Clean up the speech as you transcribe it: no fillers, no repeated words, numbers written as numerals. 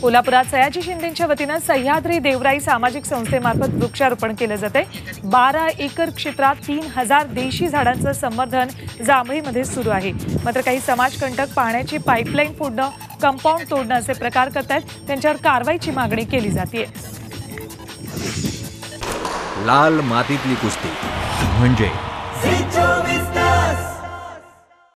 कोल्हापुरात सयाजी शिंदेंच्या वतीनं सह्याद्री देवराई सामाजिक संस्थेमार्फत वृक्षारोपण केलं जाते। 12 एकर क्षेत्रात 3000 देशी झाडांचं संवर्धन जांभळीमध्ये सुरू आहे। मात्र काही समाजकंटक पाण्याची पाईपलाईन फोडणं, कंपाऊंड तोडणं असे प्रकार करतायत। त्यांच्यावर कारवाईची मागणी केली जाते। लाल मातीतली कुस्ती म्हणजे